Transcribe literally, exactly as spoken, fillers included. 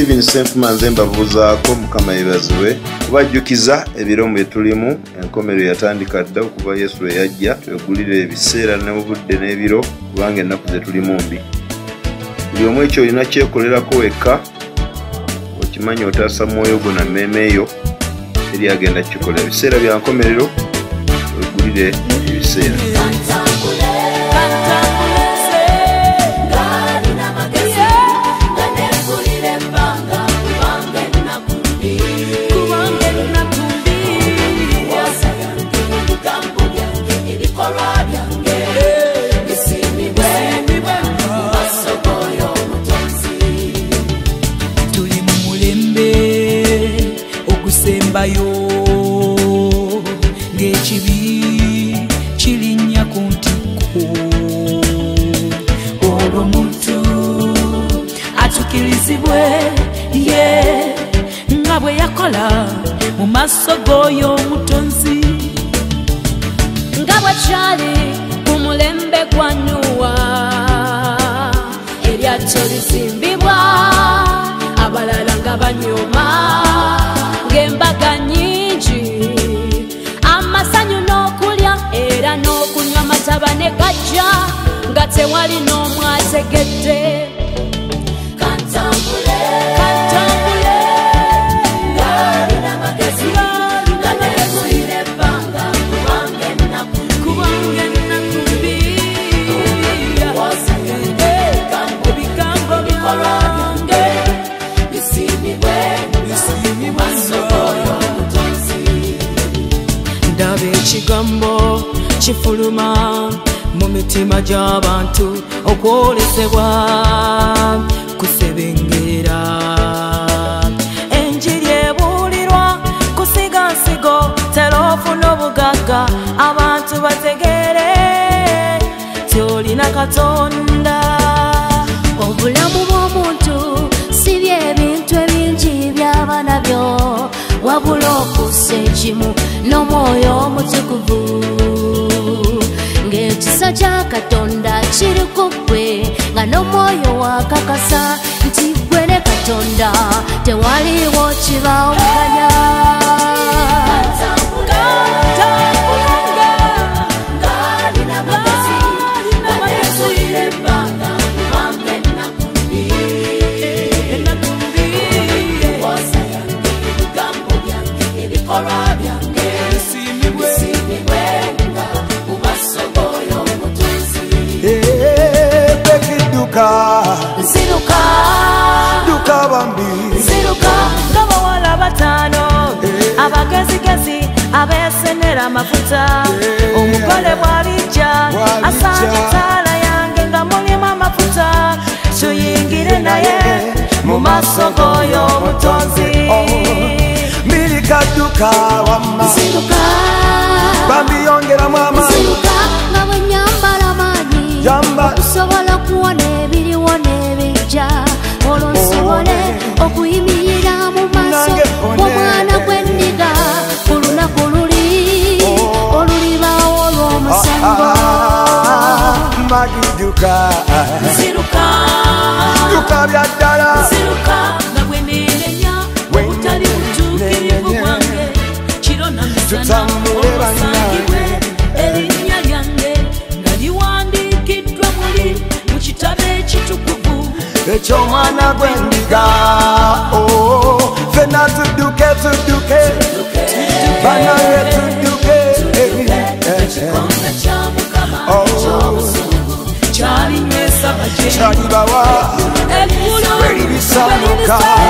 Steven Senfuma nze mbabuuzaako Mukama yeebazibwe kubajjukiza ebiro bye tulimu. Enkomerero yatandika dda okuva Yesu lwe yajja, twegulire ebiseera n'obudde n'ebiro kubanga ennaku ze tulimu mbi. Buli omu ekyo olina kyekolerako wekka, okimanyi otaasa mwoyo gwo na mmeeme eyo eri agenda kikola. Ebiseera bya nkomerero twegulire ebiseera. Bayo ngechibi chilinya kuntiko olo muntu atukirizibwe ye ngabwe yakola mu maso goyo mutonzi ngabwe chali kumulembe kwa Nuwa eryato lisimbibwa abalala ngabanyoma embaga nyingi amasanyu n'okulya era n'okunywa amataba ne gajja nga tewali n'omu ategedde. Kantambule, Kantambule, ngalina magezi ganegulira ebbanga kubange nakumbi ebigambo byange bisimibwe ndabe ekigambo kifuluma mu mitima gy'abantu okwolesebwa kusebengera enjiri ebuulirwa kusigansigo terofu n'obugagga abantu bategere tyolina Katonda. Obulamu bw'omuntu si by'ebintu ebingi byaba nabyo wabula okussa ekimu n'omwoyo omutukuvu ng'ekisa kya Katonda kiri ku ggwe nga n'omwoyo wakakasa nti ggwe ne Katonda tewaliwo kibawukanya. Nziruka duka bambi nziruka ng'abawala bataano abagezigezi abeesenera amafuta omugole bw'alijja asanga ettaala yange nga mulimu amafuta tuyingire naye mu maaso g'oyo omutonzi. Mirika duka wamma nziruka bambi yongeramu amaanyi nziruka nga bwe nyambala amaanyi osobola kuwona ebiriwo n'ebijja olwo nsobole okuyimirira mu maaso g'omwana gw'endiga ku lunaku luli olulibaawo olw'omusango. Magiduka nziruka duka bya ddala nziruka nga bwe neerenya obutali butuukirivu bwange kiro na misana olwasangibwe erinnya lyange nga liwandiikiddwa muli mu kitabo ekitukuvu eky'omwana gw'endiga. Fenna tudduke tudduke banange tudduke ekikombe kya Mukama ekyobusungu kyalinywesa baje kyalibawa eggulu bwe libisanuka